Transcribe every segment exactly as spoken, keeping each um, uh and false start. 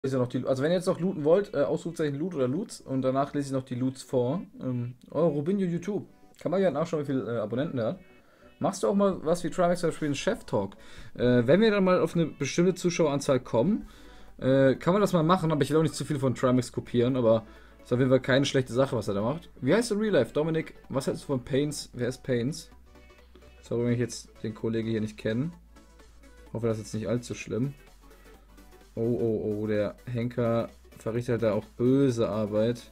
lese noch die, also wenn ihr jetzt noch looten wollt, äh, Ausrufezeichen Loot oder Loots und danach lese ich noch die Loots vor. Ähm, oh, Rubinho YouTube. Kann man ja nachschauen, wie viele äh, Abonnenten er hat. Machst du auch mal was wie Trimax zum Beispiel einen Chef-Talk? Äh, wenn wir dann mal auf eine bestimmte Zuschaueranzahl kommen, äh, kann man das mal machen, aber ich will auch nicht zu viel von Trimax kopieren, aber ist auf jeden Fall keine schlechte Sache, was er da macht. Wie heißt du in Real Life? Dominik, was hältst du von Pains? Wer ist Pains? Sorry, wenn ich jetzt den Kollege hier nicht kenne. Hoffe, das ist jetzt nicht allzu schlimm. Oh, oh, oh, der Henker verrichtet da auch böse Arbeit.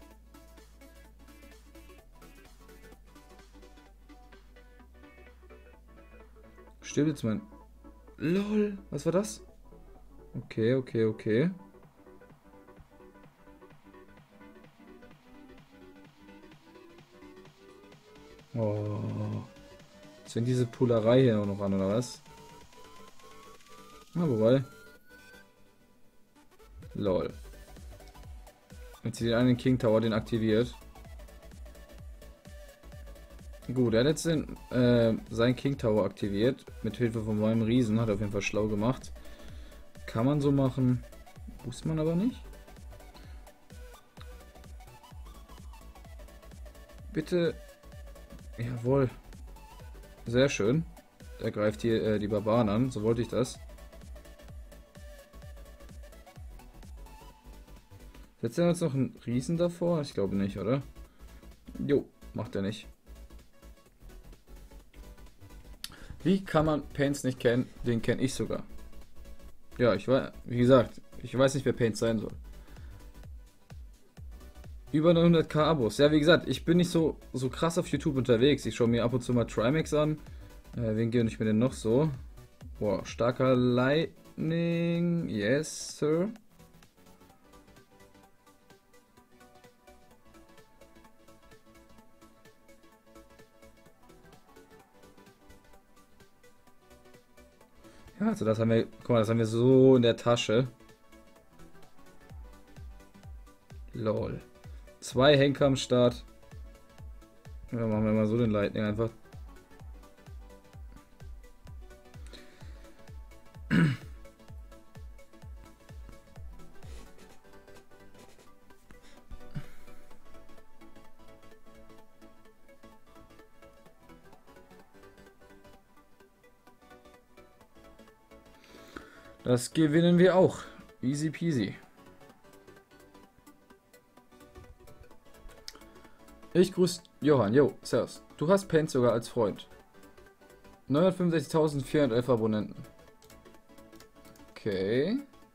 Stimmt jetzt mein... LOL, was war das? Okay, okay, okay. Oh. Jetzt fängt diese Pullerei hier auch noch an, oder was? Na, wobei. Lol. Jetzt sie den einen King Tower, den aktiviert. Gut, er hat jetzt den, äh, seinen King Tower aktiviert. Mit Hilfe von meinem Riesen. Hat er auf jeden Fall schlau gemacht. Kann man so machen. Muss man aber nicht. Bitte. Jawohl. Sehr schön. Er greift hier äh, die Barbaren an. So wollte ich das. Setzt er uns noch einen Riesen davor? Ich glaube nicht, oder? Jo, macht er nicht. Wie kann man Paints nicht kennen? Den kenne ich sogar. Ja, ich weiß, wie gesagt, ich weiß nicht, wer Paints sein soll. Über neunhunderttausend Abos. Ja, wie gesagt, ich bin nicht so, so krass auf YouTube unterwegs. Ich schaue mir ab und zu mal Trimax an. Äh, wen gönne ich mir denn noch so? Boah, starker Lightning. Yes, Sir. Ja, also das haben wir, guck mal, das haben wir so in der Tasche. Lol. Zwei Henker am Start. Ja, machen wir mal so den Lightning einfach. Das gewinnen wir auch. Easy peasy. Ich grüße Johann. Jo, servus. Du hast Paint sogar als Freund. neunhundertfünfundsechzigtausendvierhundertelf Abonnenten. Okay.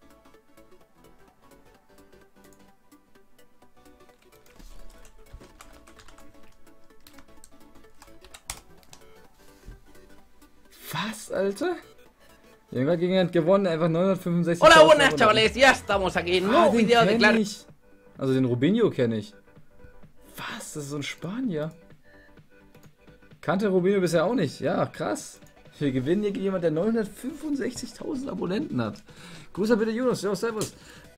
Was, Alter? Irgendwann gegen jemand gewonnen, einfach neunhundertfünfundsechzig. Hola, buenas chavales, ya estamos aquí en un Ah, nuevo den video de kenn Claro. ich. Also den Rubinho kenne ich. Was? Das ist so ein Spanier. Kannte Rubinho bisher auch nicht. Ja, krass. Wir gewinnen hier gegen jemanden, der neunhundertfünfundsechzigtausend Abonnenten hat. Grüße bitte, Jonas. Ja, servus.